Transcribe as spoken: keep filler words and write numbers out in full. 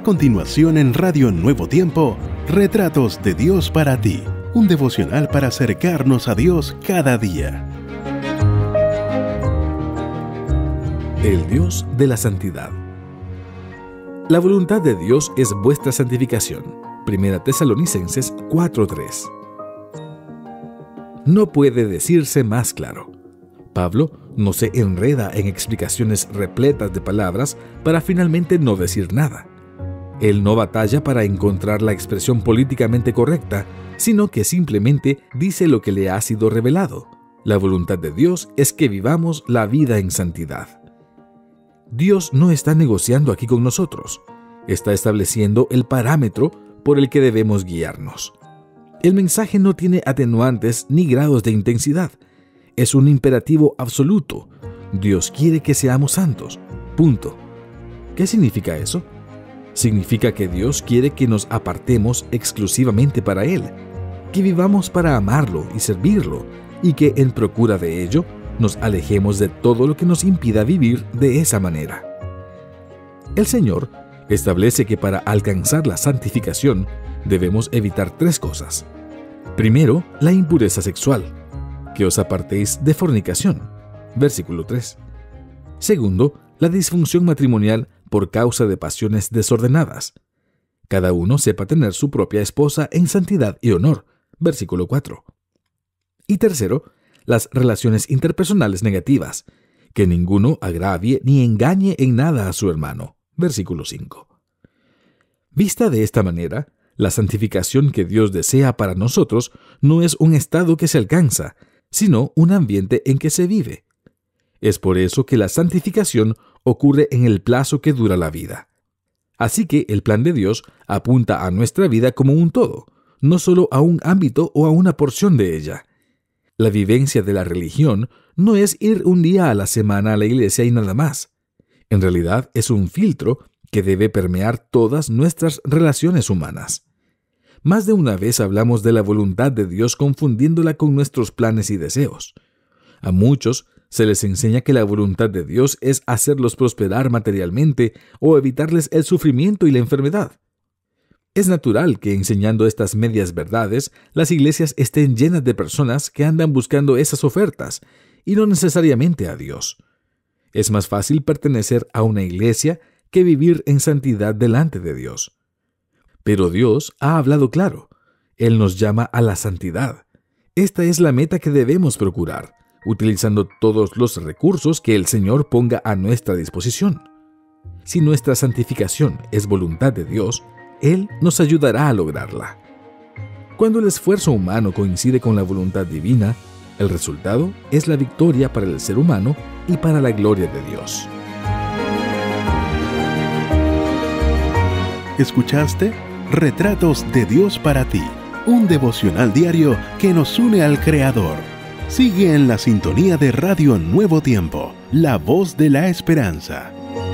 continuación en Radio Nuevo Tiempo, Retratos de Dios para ti, un devocional para acercarnos a Dios cada día. El Dios de la santidad. La voluntad de Dios es vuestra santificación. Primera Tesalonicenses cuatro tres. No puede decirse más claro. Pablo no se enreda en explicaciones repletas de palabras para finalmente no decir nada. Él no batalla para encontrar la expresión políticamente correcta, sino que simplemente dice lo que le ha sido revelado. La voluntad de Dios es que vivamos la vida en santidad. Dios no está negociando aquí con nosotros. Está estableciendo el parámetro por el que debemos guiarnos. El mensaje no tiene atenuantes ni grados de intensidad. Es un imperativo absoluto. Dios quiere que seamos santos. Punto. ¿Qué significa eso? Significa que Dios quiere que nos apartemos exclusivamente para Él, que vivamos para amarlo y servirlo, y que en procura de ello nos alejemos de todo lo que nos impida vivir de esa manera. El Señor establece que para alcanzar la santificación debemos evitar tres cosas. Primero, la impureza sexual, que os apartéis de fornicación, versículo tres. Segundo, la disfunción matrimonial por causa de pasiones desordenadas. Cada uno sepa tener su propia esposa en santidad y honor, versículo cuatro. Y tercero, las relaciones interpersonales negativas, que ninguno agravie ni engañe en nada a su hermano, versículo cinco. Vista de esta manera, la santificación que Dios desea para nosotros no es un estado que se alcanza, sino un ambiente en que se vive. Es por eso que la santificación ocurre en el plazo que dura la vida. Así que el plan de Dios apunta a nuestra vida como un todo, no solo a un ámbito o a una porción de ella. La vivencia de la religión no es ir un día a la semana a la iglesia y nada más. En realidad es un filtro que debe permear todas nuestras relaciones humanas. Más de una vez hablamos de la voluntad de Dios confundiéndola con nuestros planes y deseos. A muchos se les enseña que la voluntad de Dios es hacerlos prosperar materialmente o evitarles el sufrimiento y la enfermedad. Es natural que enseñando estas medias verdades, las iglesias estén llenas de personas que andan buscando esas ofertas, y no necesariamente a Dios. Es más fácil pertenecer a una iglesia que vivir en santidad delante de Dios. Pero Dios ha hablado claro. Él nos llama a la santidad. Esta es la meta que debemos procurar, utilizando todos los recursos que el Señor ponga a nuestra disposición. Si nuestra santificación es voluntad de Dios, Él nos ayudará a lograrla. Cuando el esfuerzo humano coincide con la voluntad divina, el resultado es la victoria para el ser humano y para la gloria de Dios. ¿Escuchaste? Retratos de Dios para ti, un devocional diario que nos une al Creador. Sigue en la sintonía de Radio Nuevo Tiempo, la voz de la esperanza.